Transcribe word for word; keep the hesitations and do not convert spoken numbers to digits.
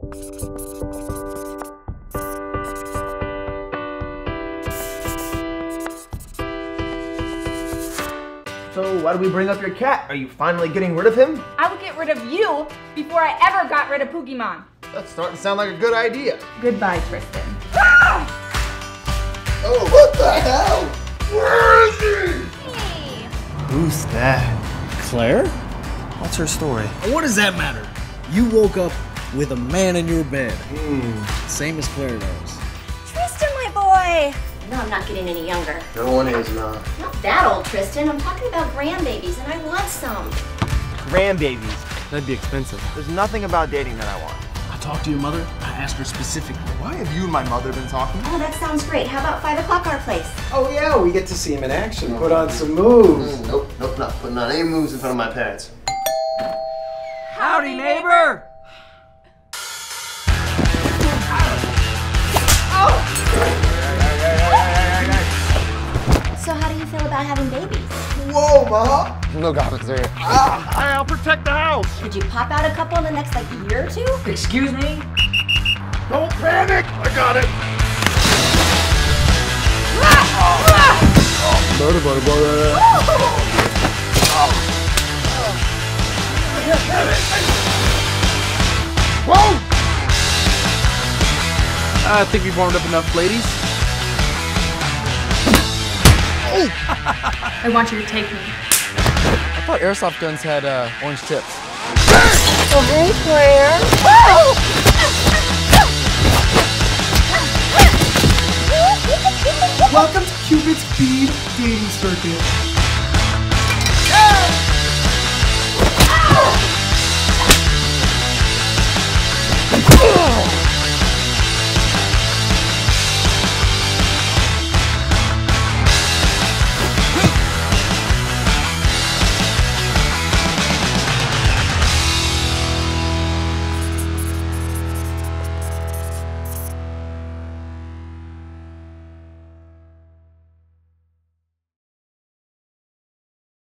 So why do we bring up your cat? Are you finally getting rid of him? I would get rid of you before I ever got rid of Pokemon. That's starting to sound like a good idea. Goodbye, Tristan. Ah! Oh, what the hell? Where is he? Hey. Who's that? Claire? What's her story? What does that matter? You woke up with a man in your bed. Hmm. Same as Claire does. Tristan, my boy! No, I'm not getting any younger. No one is, nah. Not that old, Tristan. I'm talking about grandbabies, and I want some. Grandbabies. That'd be expensive. There's nothing about dating that I want. I talked to your mother. I asked her specifically. Why have you and my mother been talking? Oh, that sounds great. How about five o'clock our place? Oh yeah, we get to see him in action. Put on some moves. Mm, nope, nope, not putting on any moves in front of my parents. Howdy, neighbor! So how do you feel about having babies? Whoa, Ma! No comments there. Ah, I'll protect the house. Could you pop out a couple in the next like year or two? Excuse me? Don't panic. I got it. Butter, butter, butter. Whoa! I think we've warmed up enough, ladies. I want you to take me. I thought airsoft guns had uh, orange tips. Oh, hey, Claire. Welcome to Cupid's Speed Dating Circuit.